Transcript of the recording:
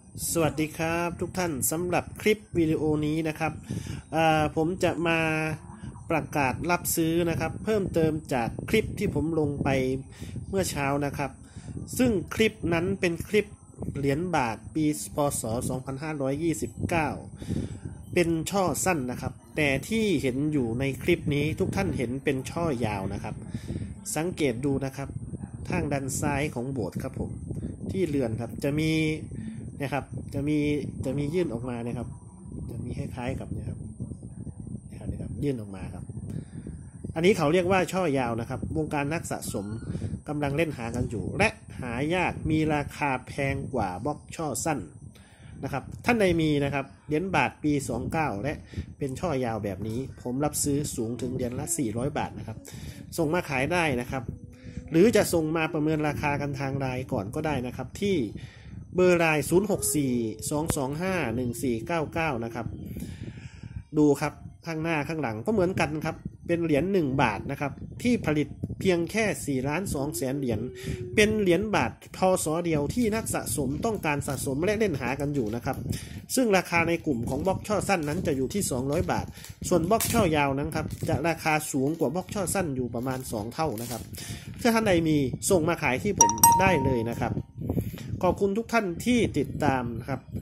สวัสดีครับทุกท่านสำหรับคลิปวิดีโอนี้นะครับผมจะมาประกาศรับซื้อนะครับเพิ่มเติมจากคลิปที่ผมลงไปเมื่อเช้านะครับซึ่งคลิปนั้นเป็นคลิปเหรียญบาทปีพศ2529เป็นช่อสั้นนะครับแต่ที่เห็นอยู่ในคลิปนี้ทุกท่านเห็นเป็นช่อยาวนะครับสังเกตดูนะครับทางด้านซ้ายของโบสถ์ครับผมที่เรือนครับจะมีนะครับจะมียื่นออกมานะครับจะมีคล้ายๆกับนะครับยื่นออกมาครับอันนี้เขาเรียกว่าช่อยาวนะครับวงการนักสะสมกำลังเล่นหากันอยู่และหายากมีราคาแพงกว่าบล็อกช่อสั้นนะครับท่านใดมีนะครับเหรียญบาทปี29และเป็นช่อยาวแบบนี้ผมรับซื้อสูงถึงเหรียญละ400บาทนะครับส่งมาขายได้นะครับหรือจะส่งมาประเมินราคากันทางไลน์ก่อนก็ได้นะครับที่เบอร์ไลน์0642251499นะครับดูครับข้างหน้าข้างหลังก็เหมือนกันครับเป็นเหรียญ1บาทนะครับที่ผลิตเพียงแค่4,200,000เหรียญเป็นเหรียญบาทพศเดียวที่นักสะสมต้องการสะสมและเล่นหากันอยู่นะครับซึ่งราคาในกลุ่มของบล็อกช่อสั้นนั้นจะอยู่ที่200บาทส่วนบล็อกช่อยาวนั้นครับจะราคาสูงกว่าบล็อกช่อสั้นอยู่ประมาณ2เท่านะครับถ้าท่านใดมีส่งมาขายที่ผมได้เลยนะครับขอบคุณทุกท่านที่ติดตามครับ